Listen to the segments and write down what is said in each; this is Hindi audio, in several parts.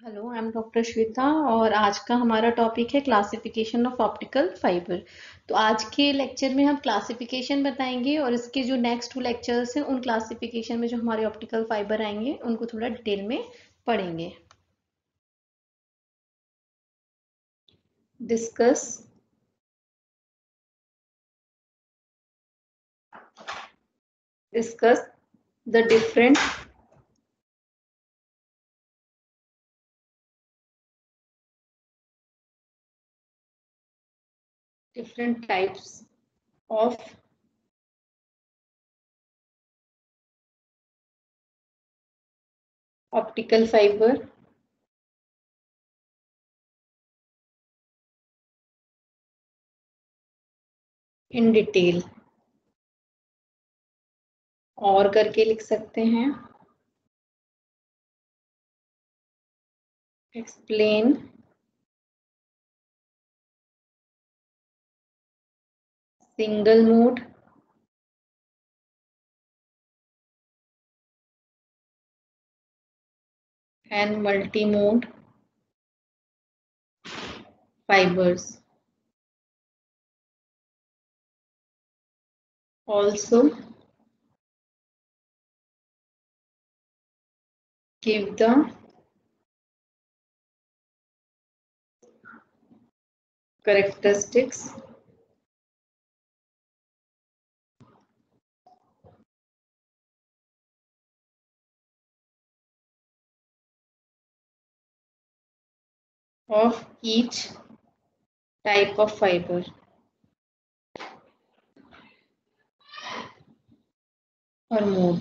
Hello, I am doctor Shweta और आज का हमारा टॉपिक है क्लासिफिकेशन ऑफ ऑप्टिकल फाइबर। तो आज के लेक्चर में हम क्लासिफिकेशन बताएंगे और इसके जो नेक्स्ट 2 लेक्चर्स हैं उन क्लासिफिकेशन में जो हमारे ऑप्टिकल फाइबर आएंगे उनको थोड़ा डिटेल में पढ़ेंगे। Discuss discuss the different types of optical fiber in detail। और करके लिख सकते हैं explain single mode and multi-mode fibers। Also give the characteristics of each type of fiber। और मोड।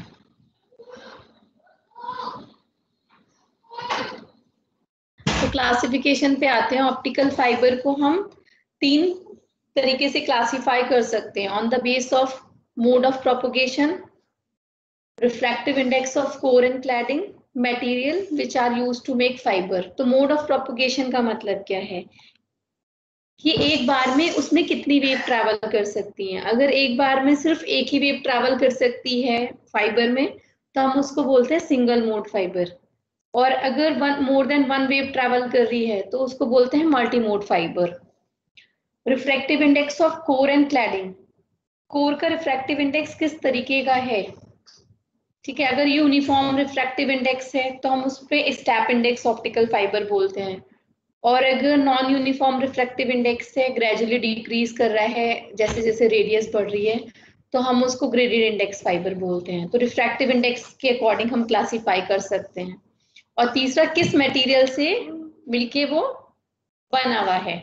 तो क्लासिफिकेशन पे आते हैं। ऑप्टिकल फाइबर को हम 3 तरीके से क्लासिफाई कर सकते हैं। On the base of mode of propagation, refractive index of core and cladding, material which are used to make fiber. तो मोड ऑफ प्रोपगेशन का मतलब क्या है कि एक बार में उसमें कितनी वेव ट्रैवल कर सकती हैं। अगर एक बार में सिर्फ एक ही वेव ट्रैवल कर सकती है फाइबर में तो हम उसको बोलते हैं सिंगल मोड फाइबर। और अगर more than one wave travel कर रही है तो उसको बोलते हैं multi mode fiber. Refractive index of core and cladding. Core का रिफ्रैक्टिव इंडेक्स किस तरीके का है, ठीक है। अगर यूनिफॉर्म रिफ्रैक्टिव इंडेक्स है तो हम उस पर स्टैप इंडेक्स ऑप्टिकल फाइबर बोलते हैं। और अगर नॉन यूनिफॉर्म रिफ्रैक्टिव इंडेक्स है, ग्रेजुअली डिक्रीज कर रहा है जैसे जैसे रेडियस बढ़ रही है, तो हम उसको ग्रेडेड इंडेक्स फाइबर बोलते हैं। तो रिफ्रैक्टिव इंडेक्स के अकॉर्डिंग हम क्लासिफाई कर सकते हैं। और तीसरा, किस मटेरियल से मिलके वो बना हुआ है,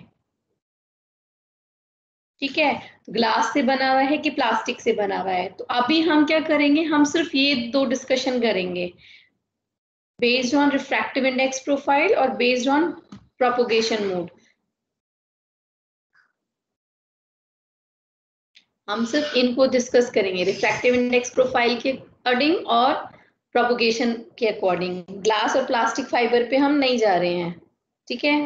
ठीक है। ग्लास से बना हुआ है कि प्लास्टिक से बना हुआ है। तो अभी हम क्या करेंगे, हम सिर्फ ये 2 डिस्कशन करेंगे, based on refractive index profile और बेस्ड ऑन प्रोपोगेशन मोड। हम सिर्फ इनको डिस्कस करेंगे, रिफ्रैक्टिव इंडेक्स प्रोफाइल के अकॉर्डिंग और प्रोपोगेशन के अकॉर्डिंग। ग्लास और प्लास्टिक फाइबर पे हम नहीं जा रहे हैं, ठीक है।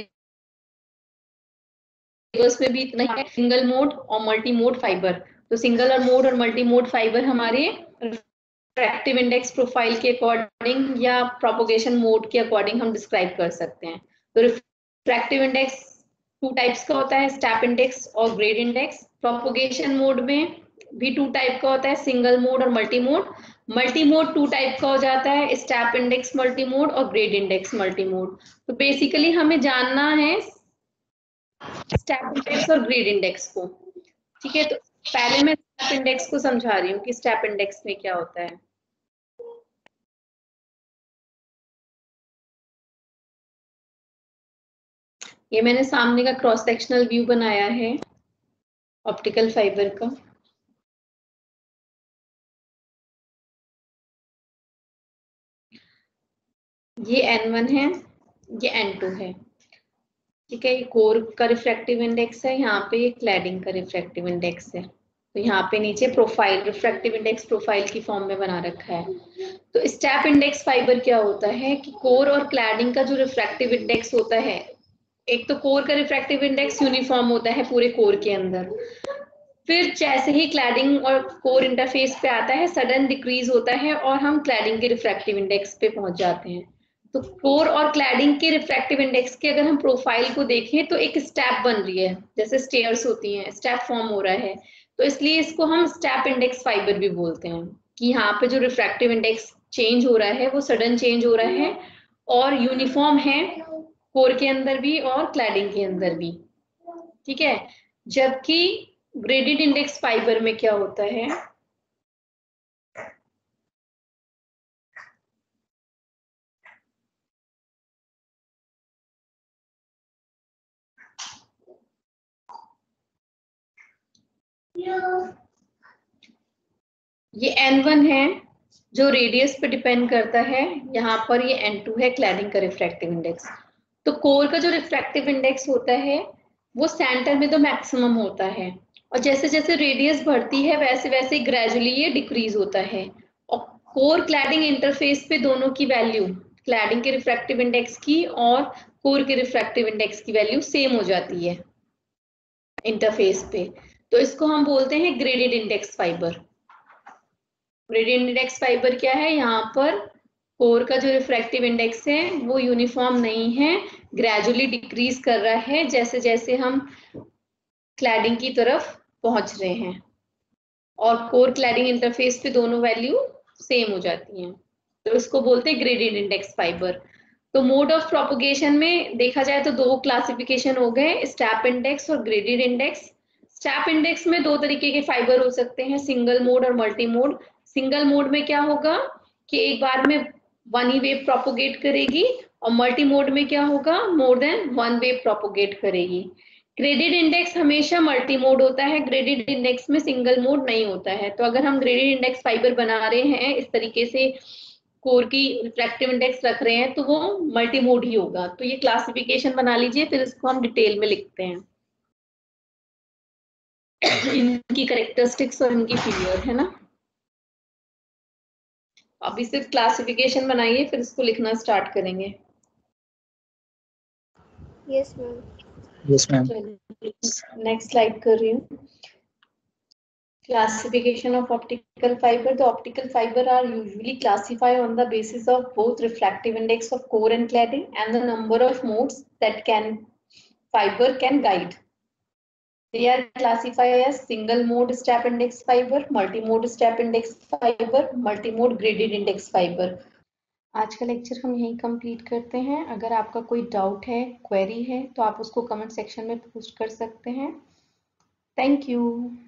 सिलेबस में भी इतना ही है, सिंगल मोड और मल्टी मोड फाइबर। तो सिंगल और मोड और मल्टी मोड फाइबर हमारे रिफ्रैक्टिव इंडेक्स प्रोफाइल के अकॉर्डिंग या प्रोपोगेशन मोड के अकॉर्डिंग हम डिस्क्राइब कर सकते हैं। तो रिफ्रैक्टिव इंडेक्स 2 टाइप्स का होता है, स्टैप इंडेक्स और ग्रेड इंडेक्स। प्रोपोगेशन मोड में भी 2 टाइप का होता है, सिंगल मोड और multi mode. Multi mode 2 type का हो जाता है, स्टैप इंडेक्स मल्टी मोड और ग्रेड इंडेक्स मल्टी मोड। तो बेसिकली हमें जानना है स्टैप इंडेक्स और ग्रेड इंडेक्स को, ठीक है। तो पहले मैं स्टैप इंडेक्स को समझा रही हूँ कि स्टैप इंडेक्स में क्या होता है। ये मैंने सामने का क्रॉस सेक्शनल व्यू बनाया है ऑप्टिकल फाइबर का। ये N1 है, ये N2 है, ठीक है। ये कोर का रिफ्रैक्टिव इंडेक्स है, यहाँ पे ये क्लैडिंग का रिफ्रैक्टिव इंडेक्स है। तो यहाँ पे नीचे प्रोफाइल, रिफ्रैक्टिव इंडेक्स प्रोफाइल की फॉर्म में बना रखा है। तो स्टैप इंडेक्स फाइबर क्या होता है कि कोर और क्लैडिंग का जो रिफ्रैक्टिव इंडेक्स होता है, एक तो कोर का रिफ्रैक्टिव इंडेक्स यूनिफॉर्म होता है पूरे कोर के अंदर, फिर जैसे ही क्लैडिंग और कोर इंटरफेस पे आता है सडन डिक्रीज होता है और हम क्लैडिंग के रिफ्रैक्टिव इंडेक्स पे पहुंच जाते हैं। तो कोर और क्लैडिंग के रिफ्रैक्टिव इंडेक्स के अगर हम प्रोफाइल को देखें तो एक स्टेप बन रही है, जैसे स्टेयर्स होती हैं, स्टेप फॉर्म हो रहा है, तो इसलिए इसको हम स्टेप इंडेक्स फाइबर भी बोलते हैं कि यहाँ पे जो रिफ्रैक्टिव इंडेक्स चेंज हो रहा है वो सडन चेंज हो रहा है और यूनिफॉर्म है कोर के अंदर भी और क्लैडिंग के अंदर भी, ठीक है। जबकि ग्रेडेड इंडेक्स फाइबर में क्या होता है, ये N1 है जो रेडियस पे डिपेंड करता है, यहाँ पर ये N2 है क्लैडिंग का रिफ्रैक्टिव इंडेक्स। तो कोर का जो रिफ्रैक्टिव इंडेक्स होता है वो सेंटर में तो मैक्सिमम होता है और जैसे जैसे रेडियस बढ़ती है वैसे वैसे ग्रेजुअली ये डिक्रीज होता है और कोर क्लैडिंग इंटरफेस पे दोनों की वैल्यू, क्लैडिंग के रिफ्रैक्टिव इंडेक्स की और कोर के रिफ्रैक्टिव इंडेक्स की वैल्यू सेम हो जाती है इंटरफेस पे, तो इसको हम बोलते हैं graded index fiber. Gradient index fiber क्या है, यहाँ पर कोर का जो रिफ्रैक्टिव इंडेक्स है वो यूनिफॉर्म नहीं है, ग्रेजुअली डिक्रीज कर रहा है जैसे जैसे हम क्लैडिंग की तरफ पहुंच रहे हैं और कोर क्लैडिंग इंटरफेस पे दोनों वैल्यू सेम हो जाती हैं, तो इसको बोलते हैं ग्रेडिएंट इंडेक्स फाइबर। तो मोड ऑफ प्रोपगेशन में देखा जाए तो दो क्लासिफिकेशन हो गए, स्टेप इंडेक्स और ग्रेडिएंट इंडेक्स। स्टेप इंडेक्स में दो तरीके के फाइबर हो सकते हैं, सिंगल मोड और मल्टी मोड। सिंगल मोड में क्या होगा कि एक बार में वन ही वेव प्रोपोगेट करेगी और मल्टी मोड में क्या होगा, more than one wave propagate करेगी। ग्रेडेड इंडेक्स हमेशा मल्टी मोड होता है, ग्रेडेड इंडेक्स में सिंगल मोड नहीं होता है। तो अगर हम ग्रेडेड इंडेक्स फाइबर बना रहे हैं इस तरीके से, कोर की रिफ्रैक्टिव इंडेक्स रख रहे हैं, तो वो मल्टी मोड ही होगा। तो ये क्लासिफिकेशन बना लीजिए, फिर इसको हम डिटेल में लिखते हैं इनकी करेक्टरिस्टिक्स और इनकी फिगर, है ना। अभी सिर्फ क्लासिफिकेशन बनाइए फिर इसको लिखना स्टार्ट करेंगे। Yes ma'am. Yes ma'am. Next slide कर रही हूँ। Classification of optical fiber. The optical fiber are usually classified on the basis of both refractive index of core and cladding and the number of modes that fiber can guide. They are classified as single mode step index fiber, multi mode step index fiber, multi mode graded index fiber. आज का लेक्चर हम यहीं कंप्लीट करते हैं। अगर आपका कोई डाउट है, क्वेरी है, तो आप उसको कमेंट सेक्शन में पोस्ट कर सकते हैं। Thank you.